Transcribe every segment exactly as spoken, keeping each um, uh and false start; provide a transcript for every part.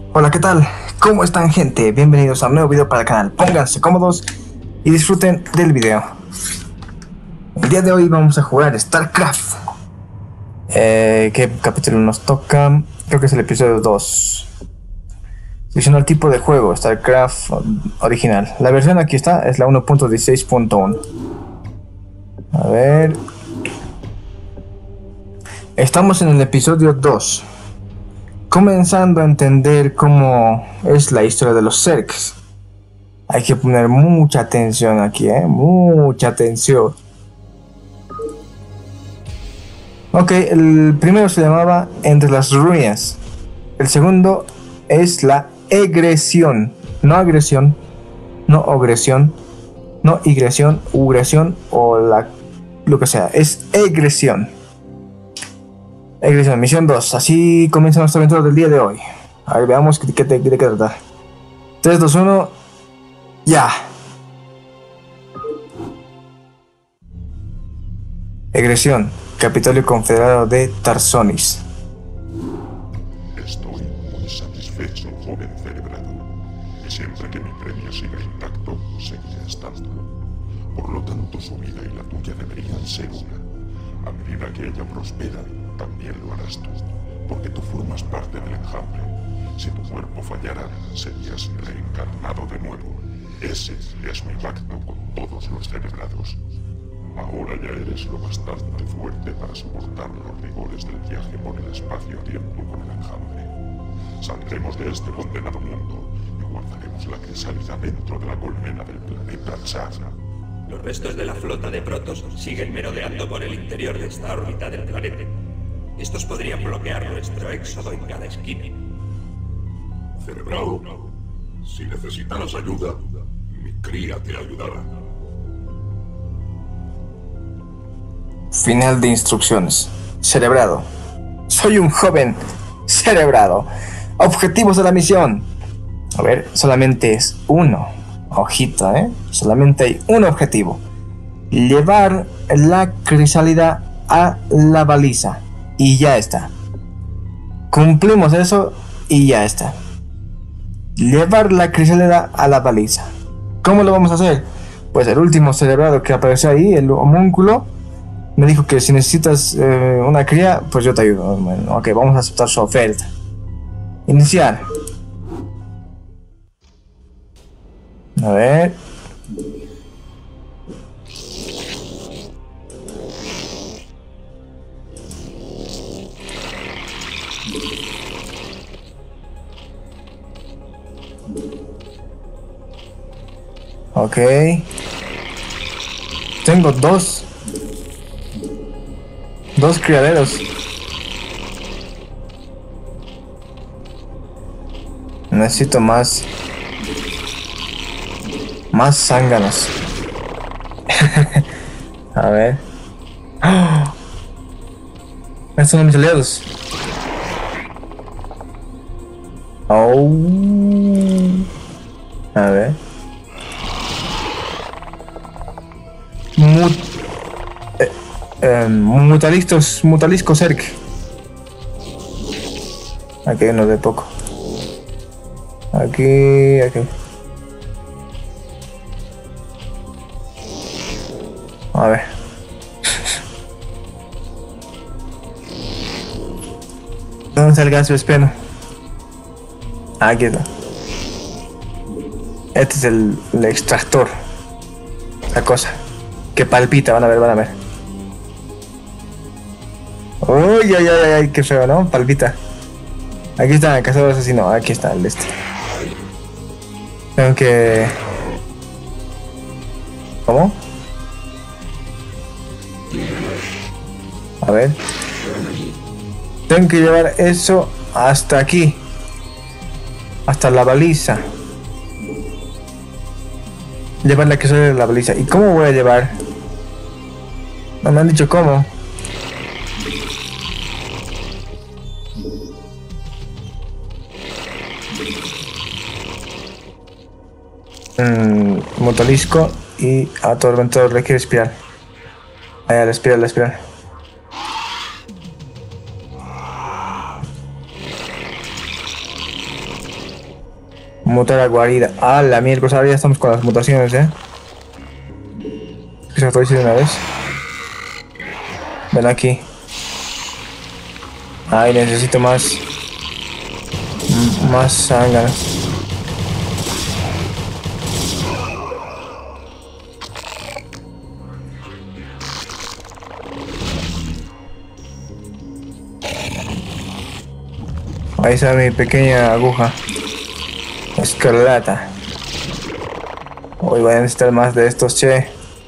Hola, ¿qué tal? ¿Cómo están, gente? Bienvenidos a un nuevo video para el canal. Pónganse cómodos y disfruten del video. El día de hoy vamos a jugar StarCraft. Eh, ¿Qué capítulo nos toca? Creo que es el episodio dos. Selecciona el tipo de juego, StarCraft original. La versión aquí está, es la uno punto dieciséis punto uno. A ver... Estamos en el episodio dos. Comenzando a entender cómo es la historia de los Zergs. Hay que poner mucha atención aquí, ¿eh? Mucha atención. Ok, el primero se llamaba Entre las Ruinas. El segundo es la egresión. No agresión, no agresión, no igresión, ugresión o la, lo que sea. Es egresión. Egresión, misión dos. Así comienza nuestra aventura del día de hoy. A ver, veamos de qué de qué trata. tres, dos, uno. Ya. Egresión. Capitolio Confederado de Tarsonis. Estoy muy satisfecho, joven cerebrado. Y siempre que mi premio siga intacto, seguirá estando. Por lo tanto, su vida y la tuya deberían ser una. A medida que ella prospera, también lo harás tú, porque tú formas parte del enjambre. Si tu cuerpo fallara, serías reencarnado de nuevo. Ese es mi pacto con todos los cerebrados. Ahora ya eres lo bastante fuerte para soportar los rigores del viaje por el espacio-tiempo con el enjambre. Saldremos de este condenado mundo y guardaremos la crisálida dentro de la colmena del planeta Xara. Los restos de la flota de Protoss siguen merodeando por el interior de esta órbita del planeta. Estos podrían bloquear nuestro éxodo en cada esquina. Cerebrado, si necesitaras ayuda, mi cría te ayudará. Final de instrucciones. Cerebrado. Soy un joven cerebrado. Objetivos de la misión. A ver, solamente es uno. Ojito, ¿eh? Solamente hay un objetivo. Llevar la crisálida a la baliza. Y ya está. Cumplimos eso y ya está. Llevar la crisálida a la baliza. ¿Cómo lo vamos a hacer? Pues el último cerebrado que apareció ahí, el homúnculo, me dijo que si necesitas eh, una cría, pues yo te ayudo. Bueno, ok, vamos a aceptar su oferta. Iniciar. A ver. Ok. Tengo dos. Dos criaderos. Necesito más. Más zánganos. A ver. ¡Oh! Estos son mis aliados. Oh. A ver. Mut eh, eh, mutalistos, mutalisco Zerg. Aquí hay uno de poco. Aquí, aquí. A ver. ¿Dónde está el gas espeno? Aquí está. Este es el, el extractor. La cosa que palpita, van a ver, van a ver. Uy, ay, ay, ay, qué feo, ¿no? Palpita. Aquí está el cazador asesino, aquí está el este. Tengo que... ¿Cómo? A ver. Tengo que llevar eso hasta aquí. Hasta la baliza. Llevar la que sale de la baliza. ¿Y cómo voy a llevar? No me han dicho cómo. Mm, mutalisco y atormentador. Requiere espiral. Allá, la espiral, la espiral. Mutar a guarida. Ah, la miércoles, ahora ya estamos con las mutaciones, eh. Que se actualice de una vez. Ven aquí. Ay, necesito más. Más sangre. Ahí está mi pequeña aguja escarlata. Hoy voy a necesitar más de estos, che.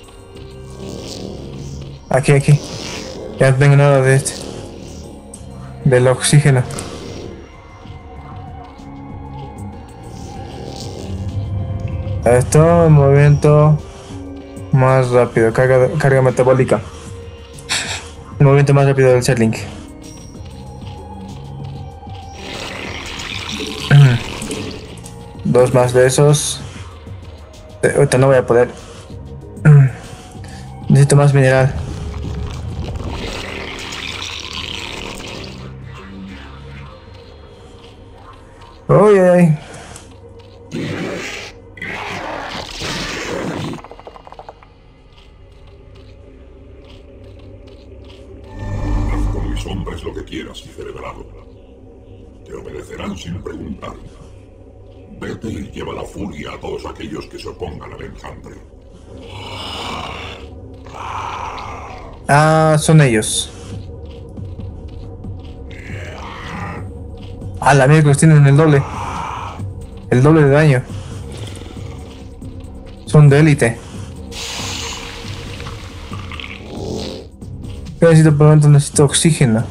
Aquí, aquí. Ya no tengo nada de este. Del oxígeno. Esto, movimiento más rápido. Carga, carga metabólica. Movimiento más rápido del Zerling. Dos más de esos. Ahorita no voy a poder. Necesito más mineral. Uy, ay. Haz con mis hombres lo que quieras, mi cerebrado. Te obedecerán sin preguntar. Vete y lleva la furia a todos aquellos que se opongan al enjambre. Ah, son ellos. Ah, la miércoles tienen el doble. El doble de daño. Son de élite. ¿Qué necesito? Por el momento necesito oxígeno.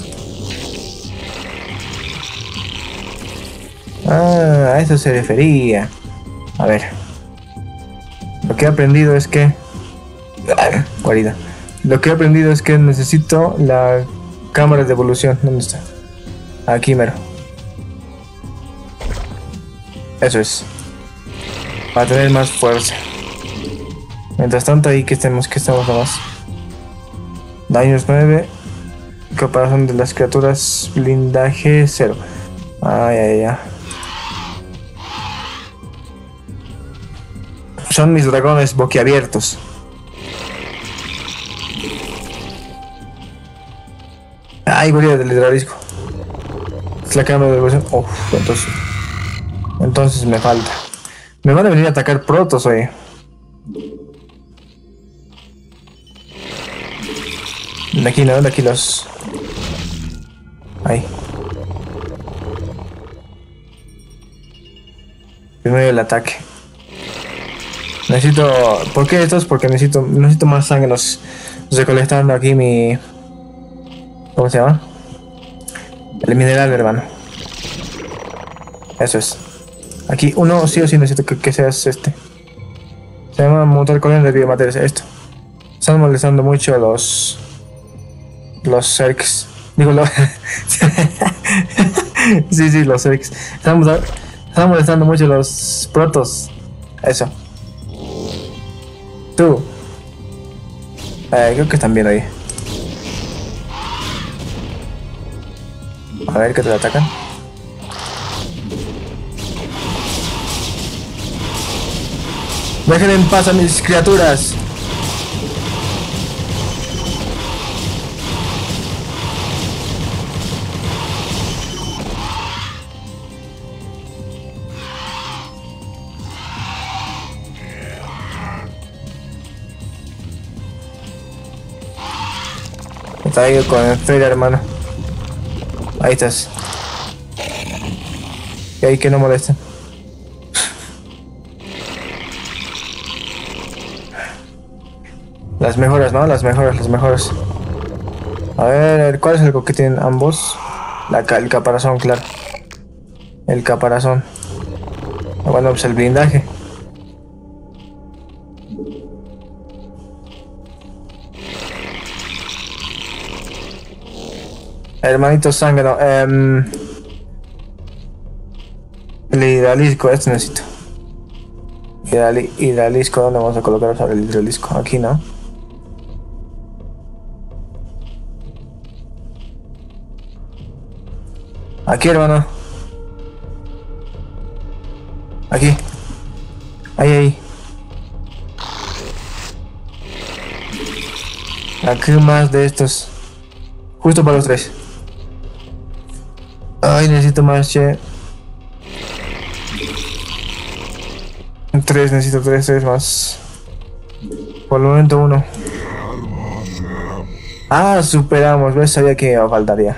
Ah, a eso se refería. A ver. Lo que he aprendido es que... Ah, guarida. Lo que he aprendido es que necesito la cámara de evolución. ¿Dónde está? Aquí mero. Eso es. Para tener más fuerza. Mientras tanto ahí que estemos, que estamos nomás. Daños nueve. Caparazón de las criaturas. Blindaje cero. Ay, ay, ay. Son mis dragones boquiabiertos. Ay, guardia del hidralisco. Es la cámara de evolución. Uff, entonces. Entonces me falta. Me van a venir a atacar protos, oye. De aquí, ¿no? De aquí los... Ahí. Primero el ataque. Necesito... ¿Por qué estos? Porque necesito necesito más sangre. Nos recolectando aquí mi... ¿Cómo se llama? El mineral, hermano. Eso es. Aquí uno sí o sí necesito que, que seas este. Se llama motor corriente de biomateriales. Esto. Están molestando mucho a los... Los Zergs. Digo, los... sí, sí, los Zergs. Están, están molestando mucho a los protos. Eso. Tú. Eh, creo que están bien ahí. A ver que te lo atacan. Dejen en paz a mis criaturas. Está ahí con el Freya, hermano. Ahí estás. Y ahí que no molesten. Las mejoras, ¿no? Las mejoras, las mejoras. A ver, ¿cuál es el que tienen ambos? La, el caparazón, claro. El caparazón. Bueno, pues el blindaje. Hermanito zángano. Um, el hidralisco, este necesito. Hidrali, hidralisco, ¿dónde vamos a colocar sobre el hidralisco? Aquí, ¿no? Aquí, hermano. Aquí. Ahí, ahí. Aquí más de estos. Justo para los tres. Ay, necesito más, che. Tres, necesito tres, tres más. Por el momento uno. Ah, superamos. ¿Ves? Sabía que me faltaría.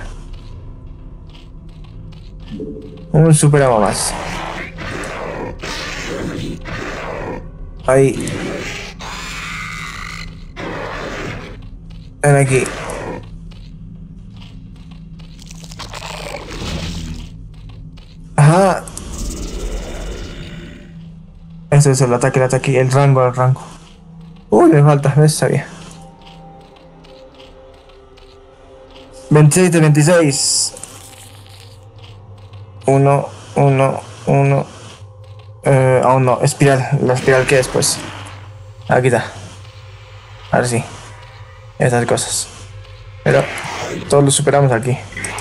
Un superamos más. Ahí. Ven aquí. Ajá. Ese es el ataque, el ataque, el rango, el rango. Uy, me falta, ¿ves? Sabía. veintiséis de veintiséis. Uno, uno, uno. Eh, aún no, espiral. La espiral que después. Aquí está. Ahora sí. Estas cosas. Pero todos lo superamos aquí.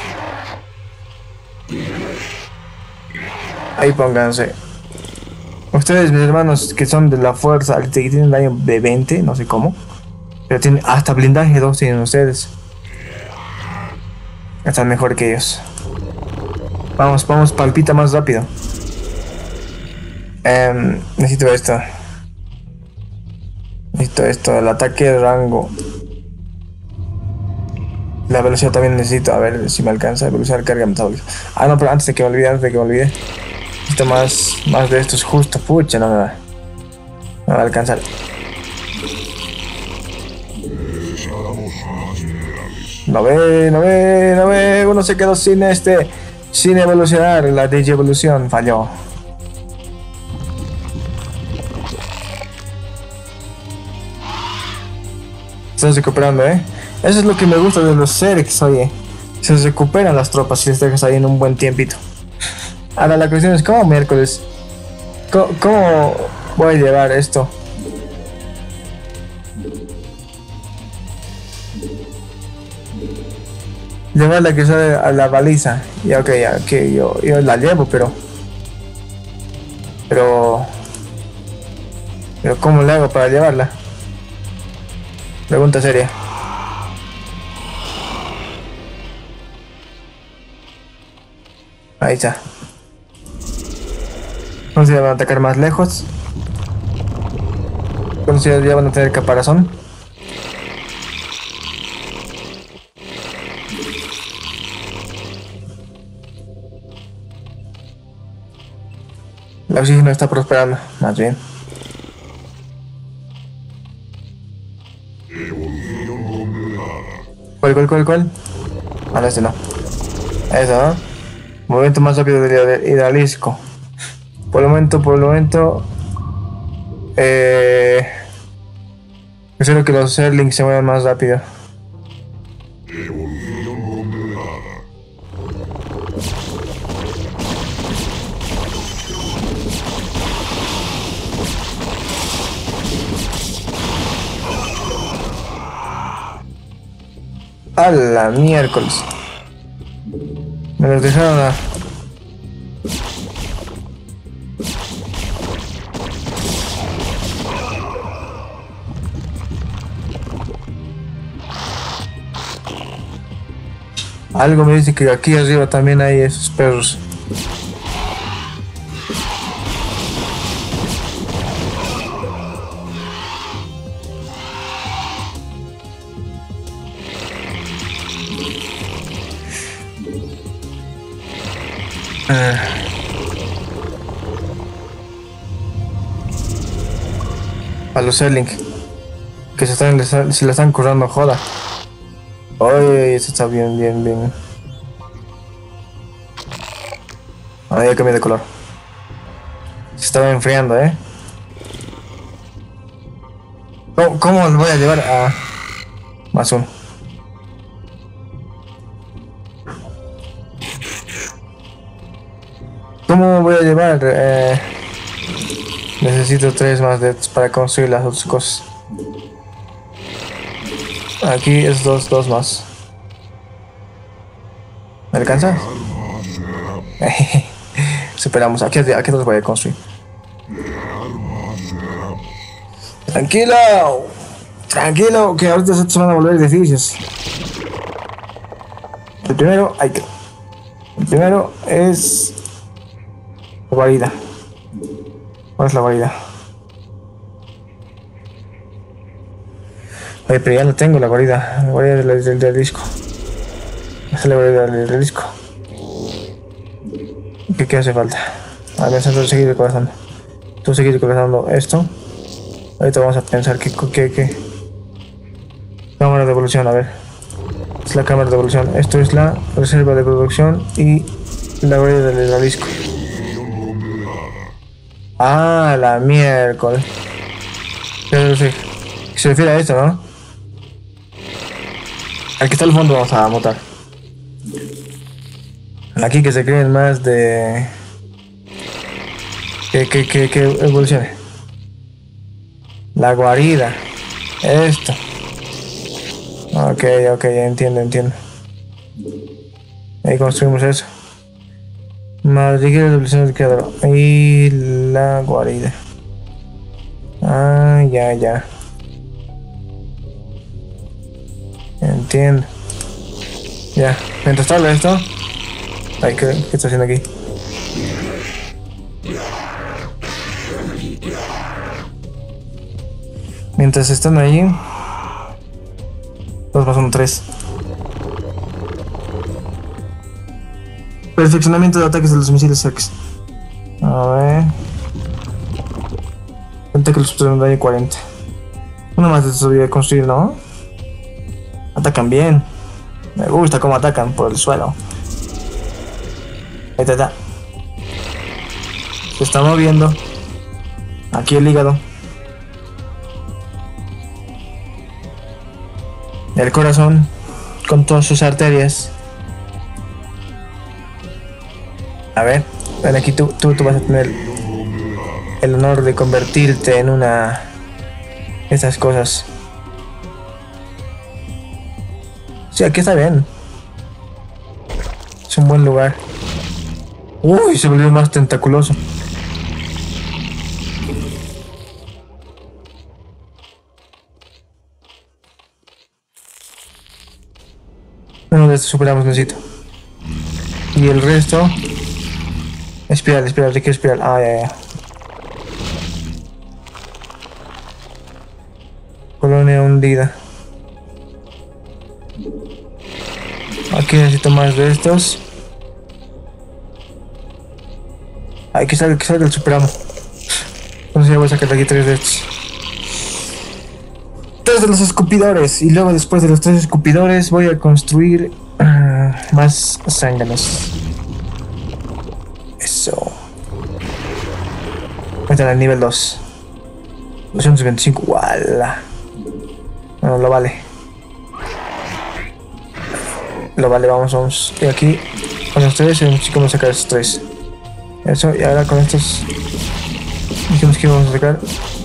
Ahí pónganse. Ustedes, mis hermanos, que son de la fuerza, que tienen daño de veinte, no sé cómo. Pero tienen hasta blindaje dos tienen ustedes. Están mejor que ellos. Vamos, vamos, palpita más rápido. Um, necesito esto. Necesito esto, el ataque de rango. La velocidad también necesito, a ver si me alcanza. Velocidad de carga metabólica. Ah, no, pero antes de que me olvide, antes de que me olvide. Necesito más, más de estos justo. Pucha, no me va. No me va a alcanzar. No ve, no ve, no ve. Uno se quedó sin este. Sin evolucionar. La digievolución falló. Estás recuperando, eh. Eso es lo que me gusta de los Zergs, oye. Se recuperan las tropas si les dejas ahí en un buen tiempito. Ahora la cuestión es cómo miércoles. ¿Cómo, cómo voy a llevar esto? Llevarla que sale a la baliza. Ya, ok, ya, que yo, yo la llevo, pero... Pero... Pero ¿cómo le hago para llevarla? Pregunta seria. Ahí está. No sé si van a atacar más lejos. No sé si ya van a tener caparazón. El oxígeno está prosperando, más bien. ¿Cuál, cuál, cuál, cuál? Ah, no, este no. Eso, ¿no? Movimiento más rápido del hidralisco. Por el momento, por el momento... Eh... Espero que los Zerlings se muevan más rápido. A la miércoles. Me los dejaron a... Algo me dice que aquí arriba también hay esos perros. Ah. A los Zerling que se están se la están currando, joda. Oye, eso está bien, bien, bien. Ahora ya cambié de color. Se estaba enfriando, eh. ¿Cómo, cómo lo voy a llevar a más uno? ¿Cómo voy a llevar? Eh, necesito tres más de estos para construir las otras cosas. Aquí es dos, dos más. ¿Me alcanza? Superamos. Aquí, aquí los voy a construir. Tranquilo. Tranquilo, que ahorita se van a volver edificios. El primero, hay que... El primero es... La guarida. ¿Cuál es la guarida? Oye, pero ya lo tengo, la guarida. La guarida del, del, del disco. Esa es la guarida del, del disco. ¿Qué, ¿Qué hace falta? A ver, entonces seguir recolectando. Tú seguir recolectando esto. Ahorita vamos a pensar que... que, que... Cámara de evolución, a ver. Es la cámara de evolución. Esto es la reserva de producción y la guardia del disco. Ah, la miércoles. Pero sí. Se refiere a esto, ¿no? Aquí está el fondo, vamos a montar. Aquí que se creen más de... Que, que, que, que evolucione. La guarida. Esto. Ok, ok, entiendo, entiendo. Ahí construimos eso. Más dirigir la evolución del creador. Y la guarida. Ah, ya, ya. Entiendo. Ya, mientras tarda esto. Ay, ¿qué, ¿qué está haciendo aquí? Mientras están allí. dos más uno, tres. Perfeccionamiento de ataques de los misiles X. A ver. Cuenta que los obtuvieron daño cuarenta. Uno más de estos voy a construir, ¿no? Atacan bien. Me gusta cómo atacan por el suelo. Ahí está. Se está moviendo. Aquí el hígado. El corazón. Con todas sus arterias. A ver. Ven aquí tú, tú, tú vas a tener el honor de convertirte en una... Esas cosas. Sí, aquí está bien. Es un buen lugar. Uy, se volvió más tentaculoso. Uno de estos superamos, necesito. Y el resto... Espiral, espiral, requiere espiral. Ah, ya, ya. Colonia hundida. Aquí necesito más de estos. Hay que salga, que salga el superamo. Entonces ya voy a sacar de aquí tres de estos. Tres de los escupidores. Y luego después de los tres escupidores voy a construir uh, más zánganos. Eso. Están al nivel dos. doscientos veinticinco. ¡Wala! No, lo vale. Lo vale, vamos, vamos. Y aquí, con los tres, vamos a sacar estos tres. Eso, y ahora con estos... Dijimos que íbamos a sacar...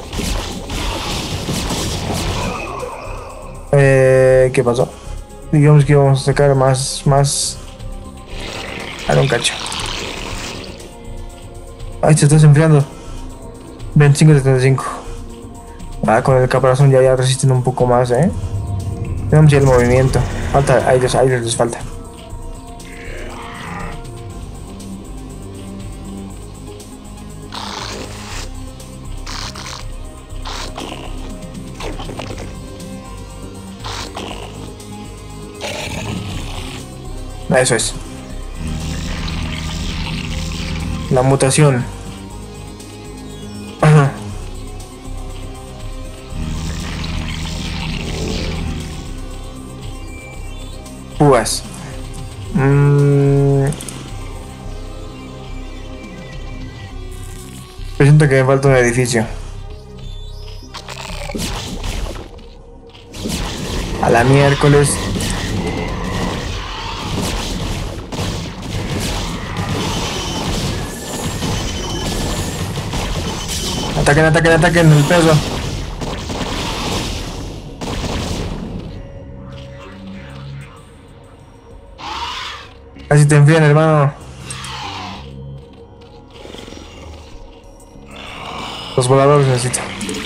Eh, ¿Qué pasó? Digamos que íbamos a sacar más... Más... Ahora un cacho. Ay, se está enfriando. veinticinco setenta y cinco. Ah, con el caparazón ya, ya resisten un poco más, eh. Tenemos ya el movimiento. Falta aires, aires les falta. Eso es. La mutación. Ajá. Púas. Mm. Siento que me falta un edificio. A la miércoles. Ataquen, ataquen, ataquen el peso. Casi te enfrían, hermano. Los voladores necesito.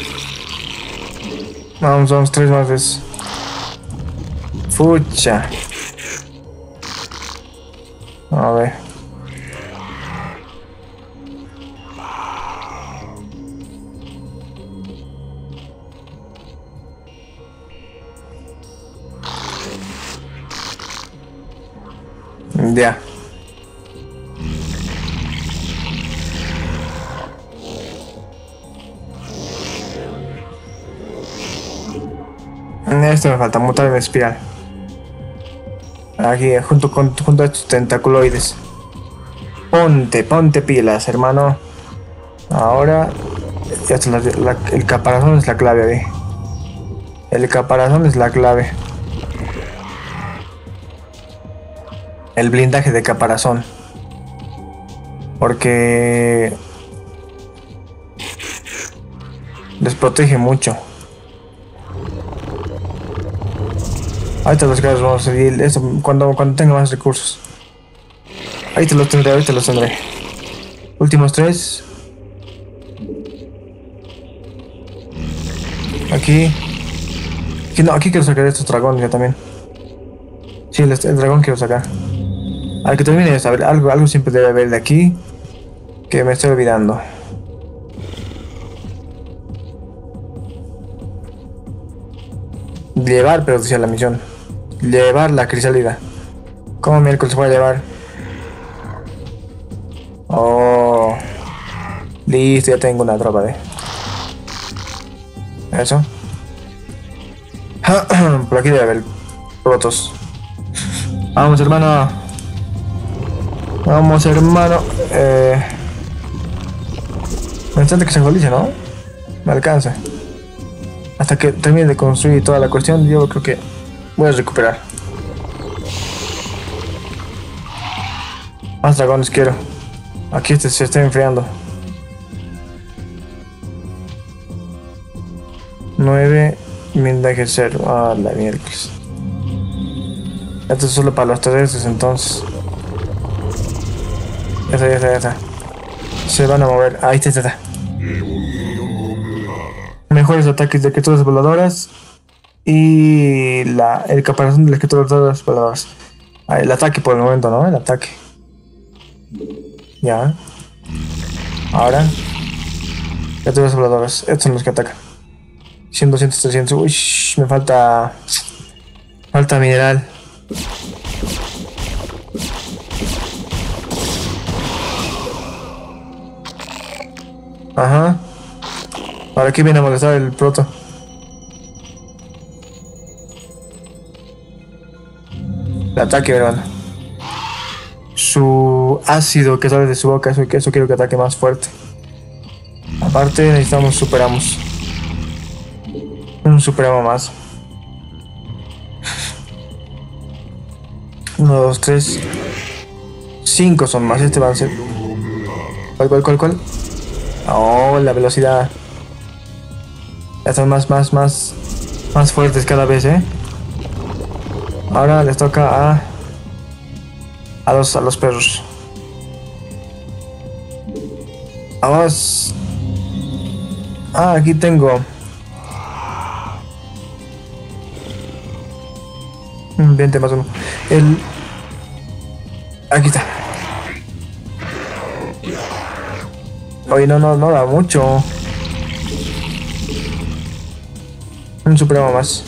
Vamos, vamos, tres más veces. Fucha. A ver. Ya. Esto me falta, mutar en espiral. Aquí, junto con junto a estos tentaculoides. Ponte, ponte pilas, hermano. Ahora, esto, la, la, el caparazón es la clave, ¿eh? El caparazón es la clave. El blindaje de caparazón. Porque les protege mucho. Ahí te los caras, vamos a seguir eso cuando, cuando tenga más recursos. Ahí te los tendré, ahí te los tendré. Últimos tres. Aquí. Aquí no, aquí quiero sacar estos dragones ya también. Sí, el, el dragón quiero sacar. Al que termine de saber, algo, algo siempre debe haber de aquí que me estoy olvidando. Llevar, pero decía la misión. Llevar la crisálida. ¿Cómo miércoles se puede llevar? Oh. Listo, ya tengo una tropa de. Eso. Por aquí debe haber protos. Vamos, hermano. Vamos, hermano. Eh... Me encanta que se actualice, ¿no? Me alcanza. Hasta que termine de construir toda la cuestión, yo creo que voy a recuperar. Más dragones quiero. Aquí este se está enfriando. nueve, blindaje cero. Ah, la miércoles. Esto es solo para los terrestres entonces. Ya está, ya está, ya está. Se van a mover. Ahí está, está. Mejores ataques de criaturas voladoras. Y la, el caparazón de las criaturas voladoras. Ah, el ataque por el momento, ¿no? El ataque. Ya. Ahora. Criaturas voladoras. Estos son los que atacan. cien, doscientos, trescientos. Uy, me falta. Falta mineral. Ajá. Ahora aquí viene a molestar el proto. El ataque, hermano. Su ácido que sale de su boca, eso, eso quiero que ataque más fuerte. Aparte necesitamos superamos. Un superamo más. Uno, dos, tres. Cinco son más. Este va a ser. ¿Cuál, cuál, cuál, cuál? Oh, la velocidad. Ya están más, más, más. Más fuertes cada vez, eh. Ahora les toca a. A los, a los perros. Vamos. Ah, aquí tengo. veinte más uno. El. Aquí está. Oye, no, no, no da mucho. Un supremo más.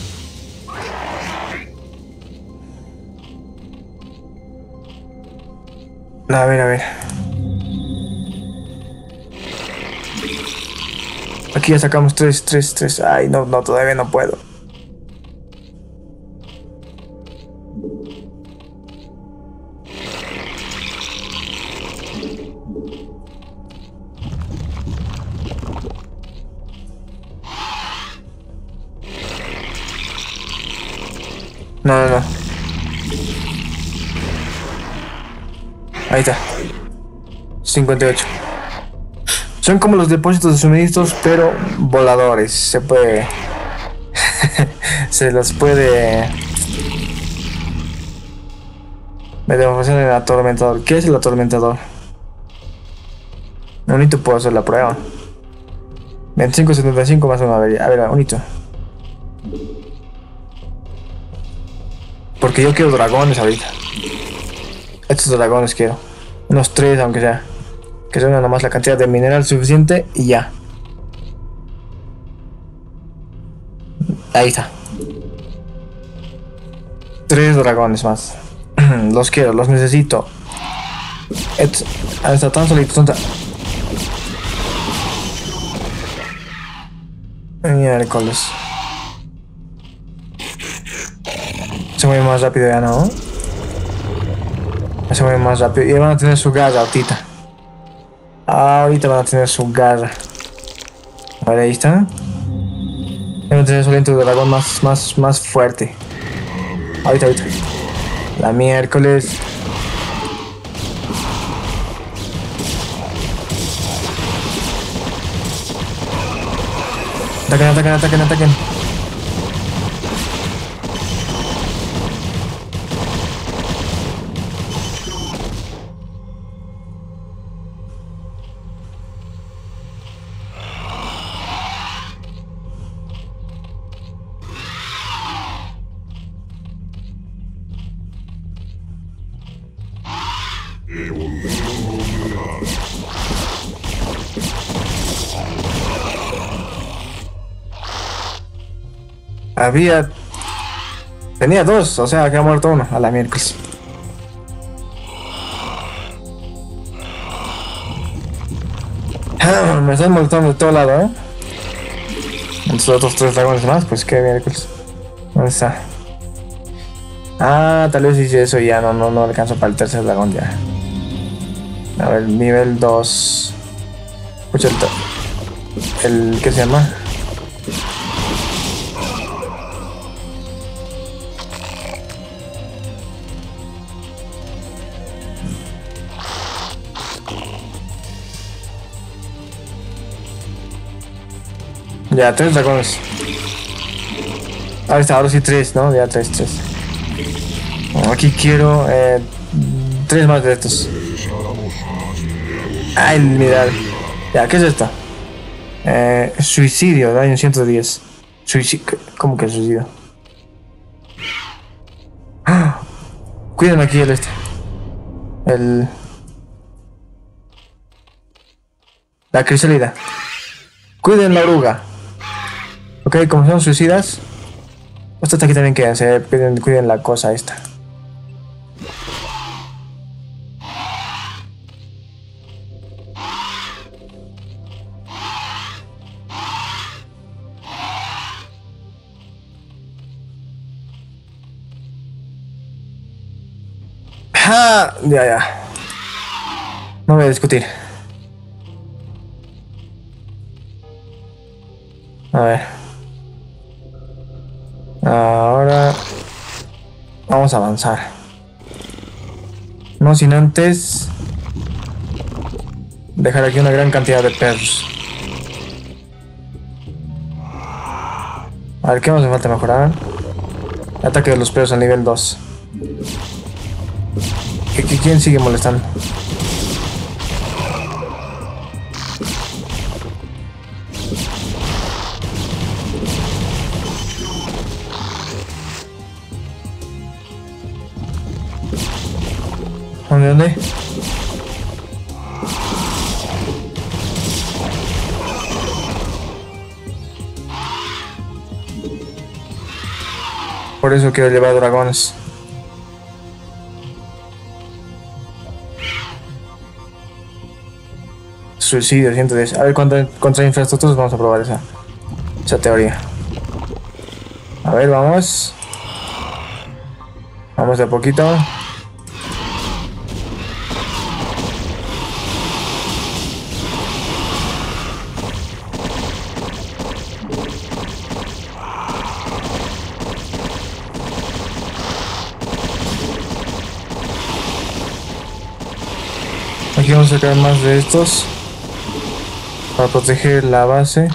A ver, a ver. Aquí ya sacamos tres, tres, tres. Ay, no, no, todavía no puedo. No, no, no. Ahí está. cincuenta y ocho. Son como los depósitos de suministros, pero voladores. Se puede... se los puede... Me demostración el atormentador. ¿Qué es el atormentador? Ahorita puedo hacer la prueba. veinticinco, setenta y cinco más uno. A ver, a ver, un hito. Porque yo quiero dragones ahorita. Estos dragones quiero. Unos tres, aunque sea. Que sea nomás la cantidad de mineral suficiente y ya. Ahí está. Tres dragones más. Los quiero, los necesito. Estos, ahí está tan solito. Tan... Miércoles. Se mueve más rápido ya, ¿no? Se mueve más rápido. Y van a tener su garra ahorita. Ahorita van a tener su garra. A ver, ahí está. Van a tener su aliento de dragón más, más, más fuerte. Ahorita, ahorita. La miércoles. Ataquen, ataquen, ataquen, ataquen. Había... Tenía dos, o sea que ha muerto uno a la miércoles. Ah, me están molestando de todo lado, ¿eh? Entre los otros tres dragones más, pues qué miércoles. ¿Dónde está? Ah, tal vez hice eso y ya no, no, no alcanzo para el tercer dragón ya. A ver, nivel dos. Escucha el... el... ¿qué se llama? Ya, tres dragones. Ahí está, ahora sí tres, ¿no? Ya tres, tres. Aquí quiero eh, tres más de estos. Ay, mirad. Ya, ¿qué es esto? Eh, suicidio, daño ciento diez. Suicidio. ¿Cómo que suicidio? ¡Ah! Cuiden aquí el este. El... La crisálida. Cuiden la oruga. Ok, como son suicidas. Estos aquí también quédense. Cuiden, cuiden la cosa esta. ¡Ja! Ya, ya. No voy a discutir. A ver. Ahora vamos a avanzar. No sin antes dejar aquí una gran cantidad de perros. A ver, ¿qué nos hace falta mejorar? Ataque de los perros al nivel dos. ¿Quién sigue molestando? ¿Dónde, dónde? Por eso quiero llevar dragones. Suicidio, ciento diez. A ver, contra, contra infraestructuras vamos a probar esa, esa teoría. A ver, vamos. Vamos de a poquito. Aquí vamos a sacar más de estos para proteger la base.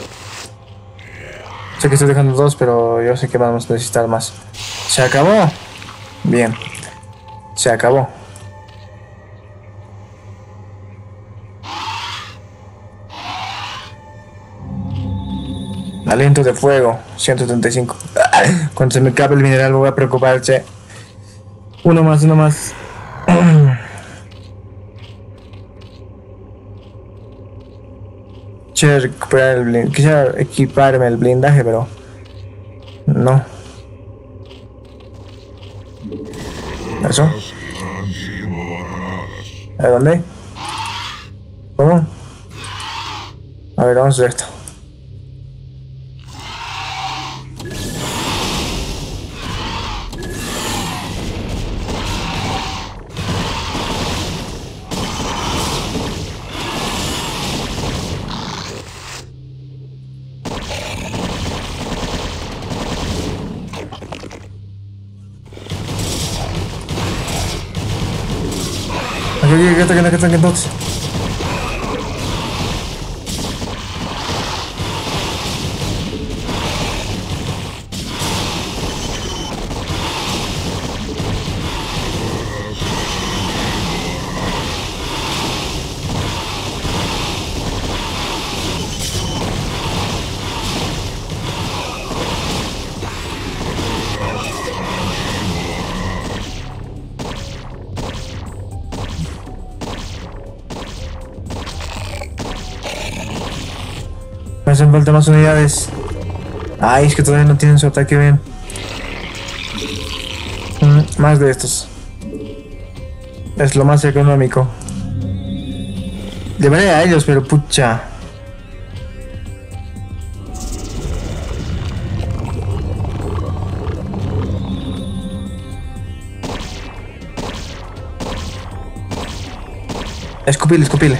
Sé que estoy dejando dos, pero yo sé que vamos a necesitar más. ¿Se acabó? Bien. Se acabó. Aliento de fuego, ciento treinta y cinco. Cuando se me acabe el mineral me voy a preocupar, che. Uno más, uno más. Quisiera recuperar el blindaje. Quisiera equiparme el blindaje, pero no. ¿Eso? ¿A dónde? ¿Cómo? A ver, vamos a hacer esto. Aquí, aquí, aquí, aquí, aquí, entonces. Me hacen falta más unidades. Ay, es que todavía no tienen su ataque bien. Mm, más de estos. Es lo más económico. Llevaré a ellos, pero pucha. Escupile, escupile.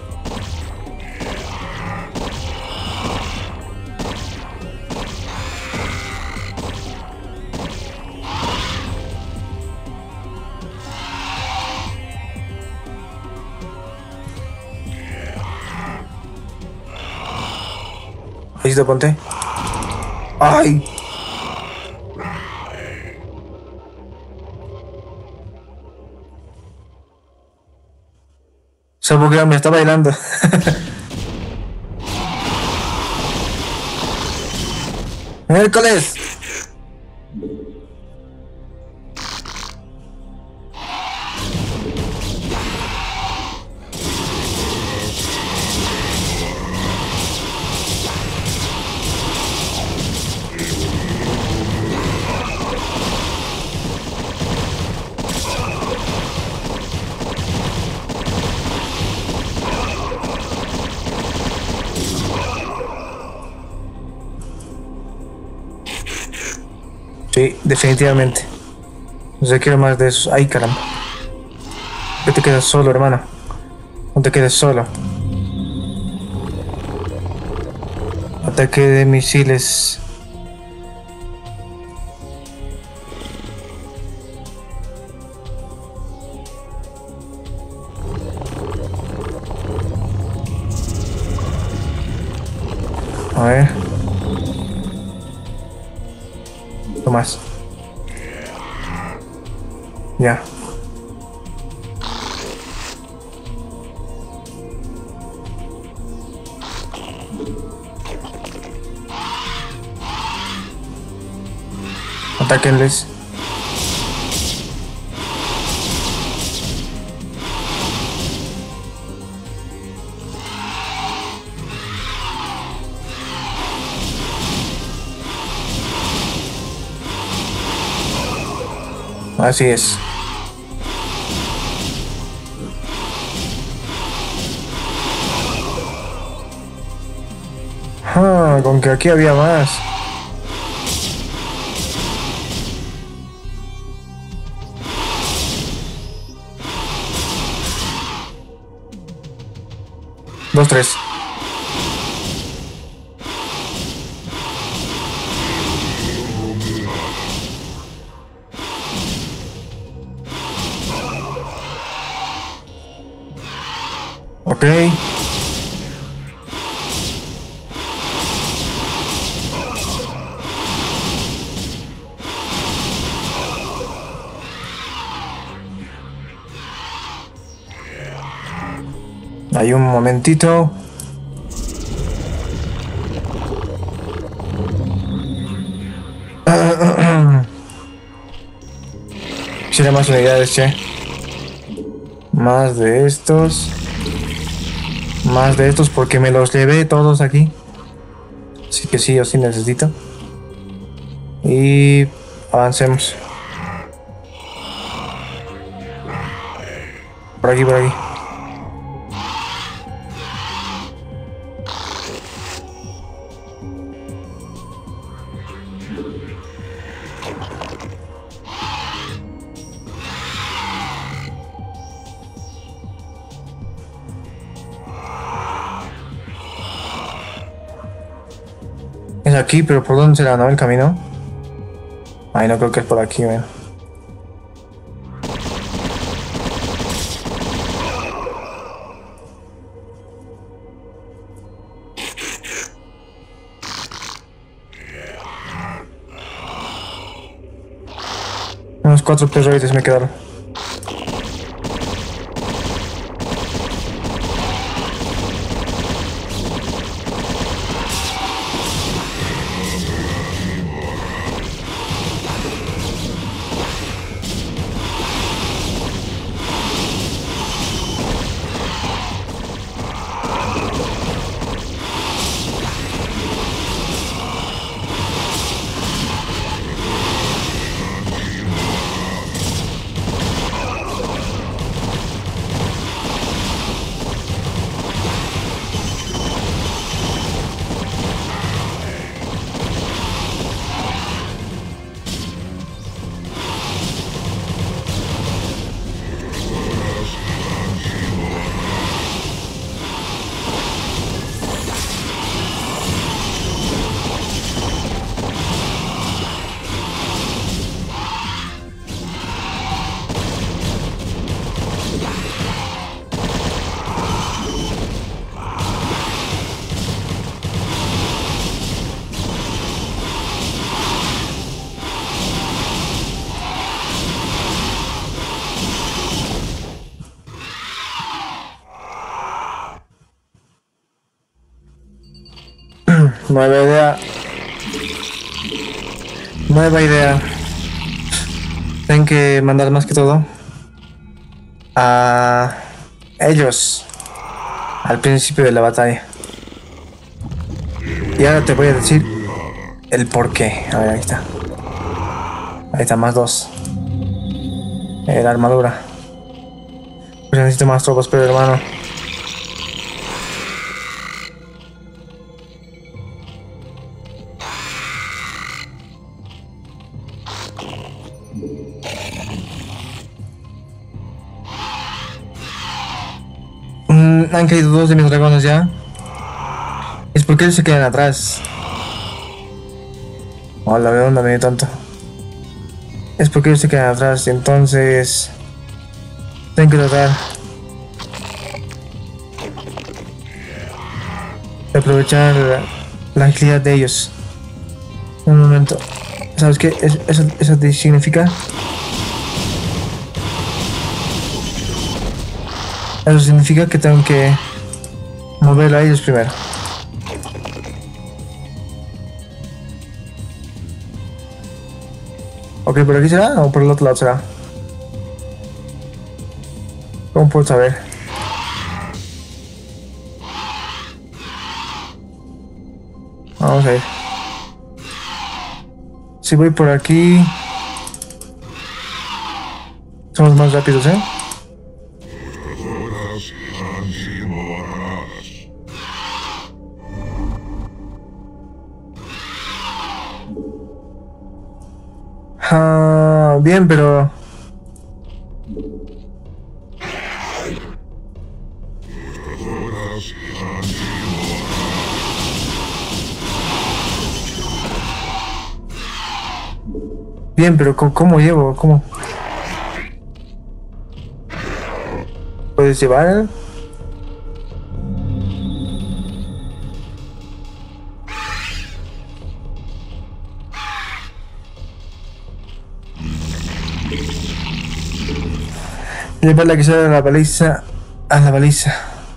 Listo, ponte. ¡Ay! Se bugueó, me está bailando. ¡Miércoles! Sí, definitivamente. No sé, quiero más de esos. Ay, caramba. Que te quedas solo, hermano. No te quedes solo. Ataque de misiles. A ver. Más. Ya. Atáquenles. Así es. Ah, con que aquí había más. Dos, tres. Ok. Hay un momentito. Necesitaré más unidades, che. Más de estos. Más de estos porque me los llevé todos aquí. Así que sí, yo sí necesito. Y avancemos. Por aquí, por aquí. Es aquí, pero ¿por dónde será, no? El camino. Ay, no creo que es por aquí, ven. Unos cuatro perroides me quedaron. Nueva idea. Nueva idea. Tienen que mandar más que todo a ellos al principio de la batalla. Y ahora te voy a decir el por qué. A ver, ahí está. Ahí está, más dos. Eh, la armadura. Pues necesito más tropas, pero hermano. Han caído dos de mis dragones ya. Es porque ellos se quedan atrás. Hola, ¿de dónde me dio tanto? Es porque ellos se quedan atrás. Entonces tengo que tratar de aprovechar la, la agilidad de ellos. Un momento. ¿Sabes qué? Es, eso, eso significa... Eso significa que tengo que mover a ellos primero. Ok, ¿por aquí será o por el otro lado será? ¿Cómo puedo saber? Vamos a ir. Si voy por aquí... Somos más rápidos, ¿eh? Ah, bien, pero... Bien, pero ¿cómo, cómo llevo? ¿Cómo? ¿Puedes llevar? Llevarla que sea a la baliza. A la baliza.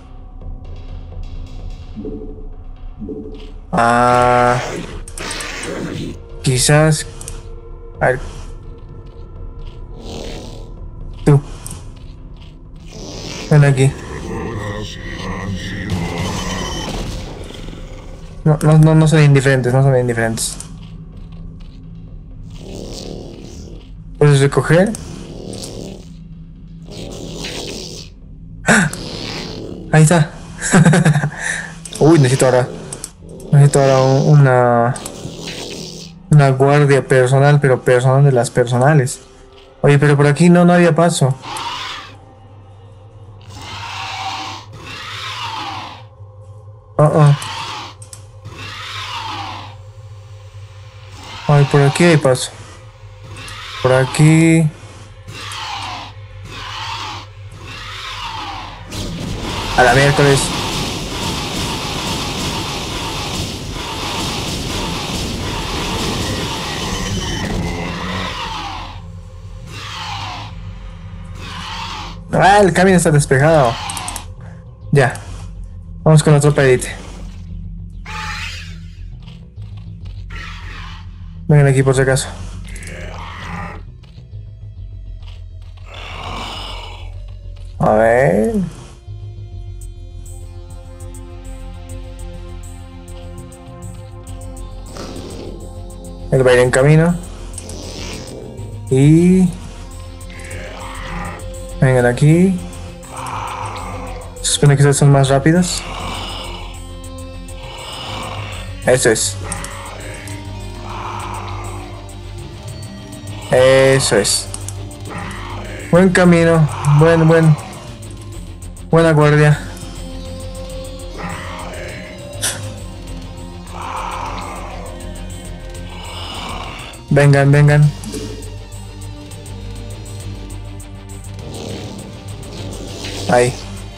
Ah... Quizás... A ver. Ven aquí. No, no, no, no son indiferentes, no son indiferentes. ¿Puedes recoger? ¡Ah! Ahí está. Uy, necesito ahora. Necesito ahora un, una. Una guardia personal, pero personal de las personales. Oye, pero por aquí no, no había paso. Oh, oh. Ay, por aquí hay paso. Por aquí. A la miércoles. Ah, el camino está despejado. Ya. Vamos con la tropa élite. Vengan aquí por si acaso. A ver. Él va a ir en camino. Y... vengan aquí. Se supone que ustedes son más rápidos. Eso es. Eso es. Buen camino. Buen, buen. Buena guardia. Vengan, vengan. Ahí.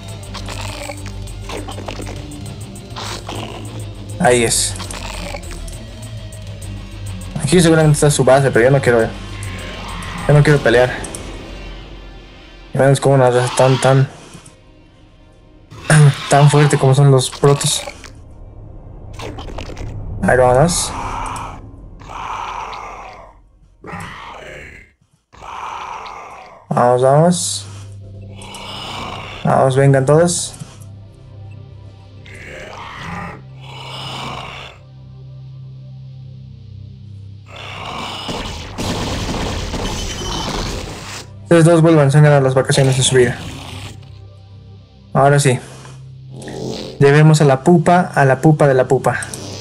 Ahí es. Aquí seguramente está su base, pero yo no quiero. Yo no quiero pelear. Y menos como una raza tan tan tan fuerte como son los protos. Ahí vamos. Vamos, vamos. Vamos, vengan todos. Ustedes dos vuelvan a ganar las vacaciones de su vida. Ahora sí. Llevemos a la pupa, a la pupa de la pupa.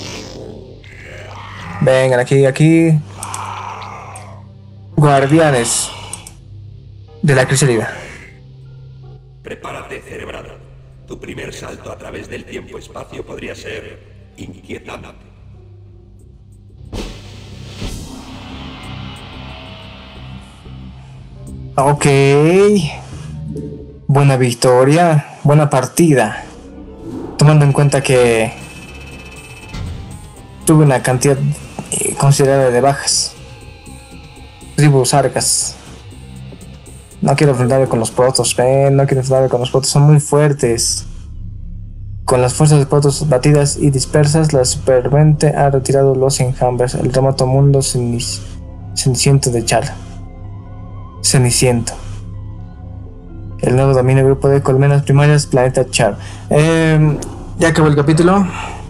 Vengan aquí, aquí. Guardianes de la crisalida. Prepárate, cerebrado. Tu primer salto a través del tiempo-espacio podría ser inquietante. Ok. Buena victoria. Buena partida. Tomando en cuenta que tuve una cantidad considerable de bajas. Tribus arcas. No quiero enfrentarme con los protos, ven, no quiero enfrentarme con los protos, son muy fuertes. Con las fuerzas de protos batidas y dispersas, la supermente ha retirado los enjambres. El remoto mundo cenic ceniciento de Char. Ceniciento. El nuevo dominio grupo de colmenas primarias, planeta Char. Eh, ya acabó el capítulo.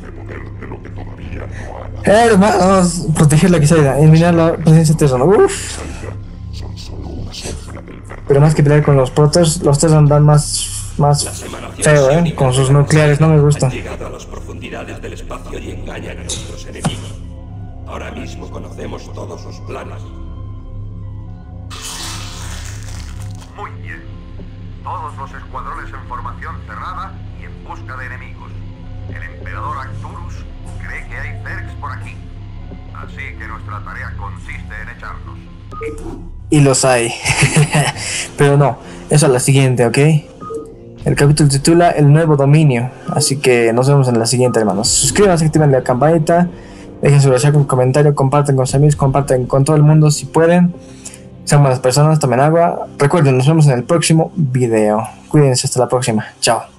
Hermanos, proteger la crisalida, eliminar la presencia terrana. Uff. Pero más que pelear con los protos, los Terran dan más, más feo, ¿eh? Con sus nucleares, no me gusta. Han llegado a las profundidades del espacio y engañan a nuestros enemigos. Ahora mismo conocemos todos sus planes. Muy bien. Todos los escuadrones en formación cerrada y en busca de enemigos. El emperador Arcturus cree que hay Zergs por aquí. Así que nuestra tarea consiste en echarnos. Y los hay. Pero no, eso es la siguiente, ¿ok? El capítulo titula El nuevo dominio. Así que nos vemos en la siguiente, hermanos. Suscríbanse, activen la campanita, dejen su reacción, un comentario, comparten con sus amigos, comparten con todo el mundo si pueden. Sean buenas personas, tomen agua. Recuerden, nos vemos en el próximo video. Cuídense, hasta la próxima. Chao.